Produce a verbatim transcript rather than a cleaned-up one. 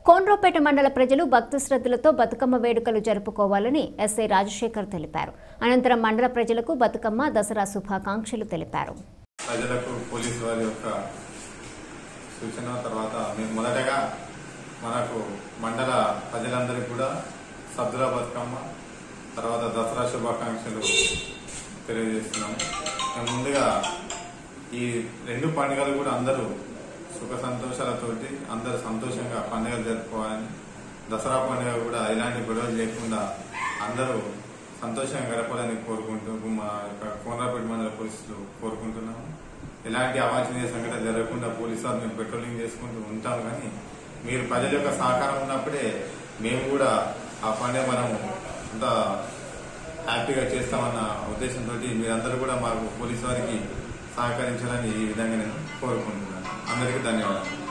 కోన్రోపేట మండల ప్రజలు భక్తి శ్రద్ధలతో బతుకమ్మ వేడుకలు జరుపుకోవాలని ఎస్ఐ రాజశేఖర్ తెలిపారు. అనంతరం మండల ప్రజలకు బతుకమ్మ దసరా శుభాకాంక్షలు తెలిపారు. ప్రజలకు పోలీసు వారి యొక్క సూచన తర్వాత మేము మొదటగా మనకు మండల ప్రజలందరికీ కూడా సద్దుల బతుకమ్మ తర్వాత దసరా శుభాకాంక్షలు తెలియజేస్తున్నాము. మేము ముందుగా ఈ రెండు పండుగలు కూడా అందరూ సుఖ సంతోషాలతోటి అందరూ సంతోషంగా పండుగలు జరుపుకోవాలని, దసరా పండుగ కూడా ఎలాంటి గొడవలు లేకుండా అందరూ సంతోషంగా గడపాలని కోరుకుంటూ మా యొక్క కోనరాపేట మండల పోలీసులు కోరుకుంటున్నాము. ఎలాంటి అవాంఛనీయ సంఘటన జరగకుండా పోలీసు వారు మేము పెట్రోలింగ్ చేసుకుంటూ ఉంటాము. కానీ మీరు ప్రజల యొక్క సహకారం ఉన్నప్పుడే మేము కూడా ఆ పండుగ మనం అంత హ్యాపీగా చేస్తామన్న ఉద్దేశంతో మీరందరూ కూడా మాకు పోలీసు వారికి సహకరించాలని ఈ విధంగా నేను కోరుకుంటున్నాను. అందరికీ ధన్యవాదాలు.